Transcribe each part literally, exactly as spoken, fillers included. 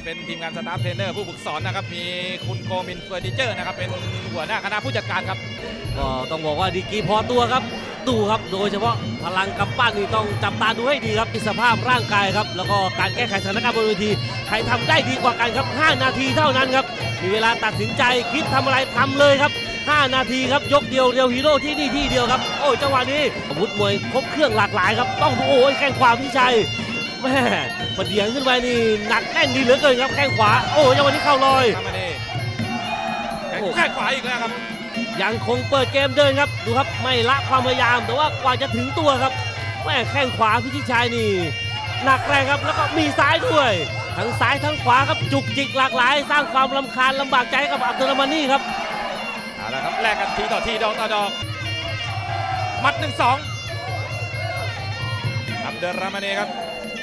นะครับเป็นทีมงานสตาฟเทรนเนอร์ผู้ฝึกสอนนะครับมีคุณโกมินเฟอร์นิเจอร์นะครับเป็นหัวหน้าคณะผู้จัดการครับก็ต้องบอกว่าดีกรีพอตัวครับดูครับโดยเฉพาะพลังกำปั้นนี่ต้องจับตาดูให้ดีครับสภาพร่างกายครับแล้วก็การแก้ไขสถานการณ์บนเวทีใครทำได้ดีกว่ากันครับห้านาทีเท่านั้นครับมีเวลาตัดสินใจคิดทำอะไรทำเลยครับห้านาทีครับยกเดียวเดียวฮีโร่ที่นี่ที่เดียวครับโอ้จังหวะนี้อาวุธมวยครบเครื่องหลากหลายครับต้องดูโอ้ยแข้งขวาพี่ชัยแม่ประเดียงขึ้นไปนี่หนักแน่นดีเหลือเกินครับแข้งขวาโอ้จังหวะนี้เข้าลอยแข้งขวาอีกแล้วครับยังคงเปิดเกมเดินครับดูครับไม่ละความพยายามแต่ว่ากว่าจะถึงตัวครับแม่แข้งขวาพิชิตชัยนี่หนักแรงครับแล้วก็มีซ้ายด้วยทั้งซ้ายทั้งขวาครับจุกจิกหลากหลายสร้างความรำคาญลำบากใจกับอับดุลรามานีครับเอาละครับแลกกันทีต่อทีดอกต่อดอกมัดหนึ่งสองอับดุลรามานีครับ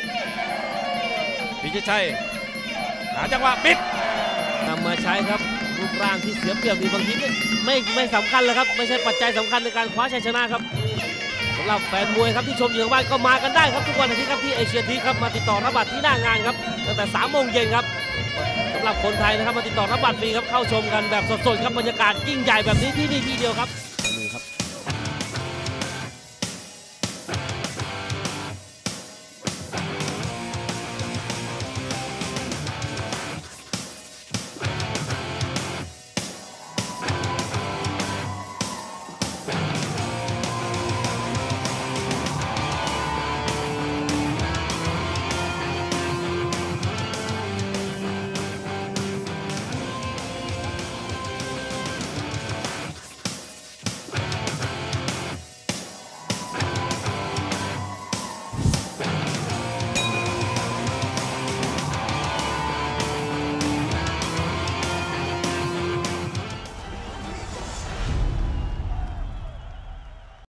พิชิตชัยหาจังหวะปิดนำมาใช้ครับรูปร่างที่เสียเปรียบมีบางทีไม่ไม่สำคัญเลยครับไม่ใช่ปัจจัยสำคัญในการคว้าชัยชนะครับสำหรับแฟนมวยครับที่ชมอยู่ทางบ้านก็มากันได้ครับทุกวันอาทิตย์ครับที่เอเชียทีครับมาติดต่อรับบัตรที่หน้างานครับตั้งแต่สามโมงเย็นครับสำหรับคนไทยนะครับมาติดต่อรับบัตรฟรีครับเข้าชมกันแบบสดๆครับบรรยากาศยิ่งใหญ่แบบนี้ที่นี่ที่เดียวครับ